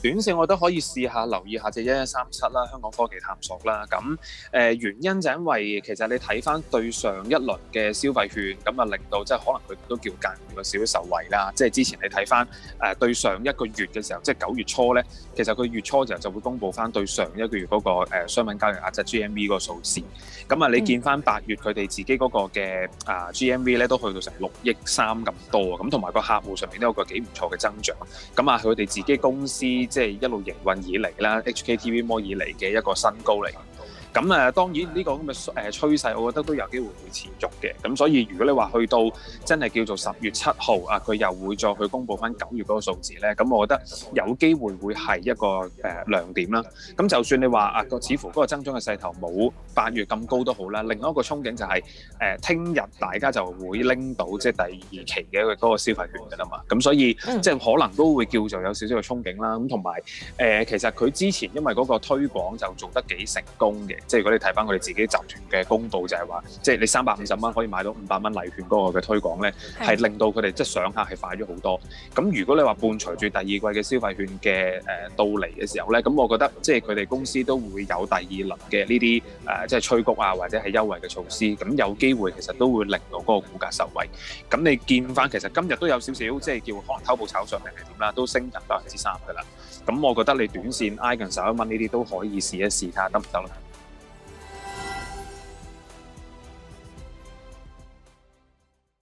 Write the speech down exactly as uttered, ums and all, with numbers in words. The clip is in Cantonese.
短線我覺得可以試下留意下隻一一三七啦，香港科技探索啦。咁誒、呃、原因就因為其實你睇翻對上一輪嘅消費券，咁啊令到即係可能佢都叫間接有少少受惠啦。即係之前你睇翻誒對上一個月嘅時候，即係九月初咧，其實佢月初就就會公布翻對上一個月嗰、那個誒、呃、商品交易額即係 G M V 嗰個數字。咁啊，你見翻八月佢哋自己嗰個嘅啊 G M V 咧都去到成六億三咁多啊，咁同埋個客戶上面都有個幾唔錯嘅增長。咁啊，佢哋自己公司即係一路營運以嚟啦 ，H K T V Mall 以嚟嘅一個新高嚟。咁誒當然呢個咁嘅誒趨勢，我覺得都有機會會持續嘅。咁所以如果你話去到真係叫做十月七號啊，佢又會再去公布翻九月嗰個數字咧，咁我覺得有機會會係一個誒、呃、亮點啦。咁就算你話啊個似乎嗰個增長嘅勢頭冇八月咁高都好啦，另外一個憧憬就係誒聽日大家就會拎到即係第二期嘅嗰個消費券㗎啦嘛。咁所以、嗯、即係可能都會叫做有少少嘅憧憬啦。咁同埋誒其實佢之前因為嗰個推廣就做得幾成功嘅。即係如果你睇翻佢哋自己集團嘅公佈，就係話，即係你三百五十蚊可以買到五百蚊禮券嗰個嘅推廣咧，係令到佢哋即係上客係快咗好多。咁如果你話伴隨住第二季嘅消費券嘅誒到嚟嘅時候咧，咁我覺得即係佢哋公司都會有第二輪嘅呢啲誒即係催谷啊或者係優惠嘅措施，咁有機會其實都會令到嗰個股價受惠。咁你見翻其實今日都有少少即係叫可能偷步炒上嚟係點啦，都升近百分之三㗎啦。咁我覺得你短線挨近十一蚊呢啲都可以試一試睇下得唔得咯。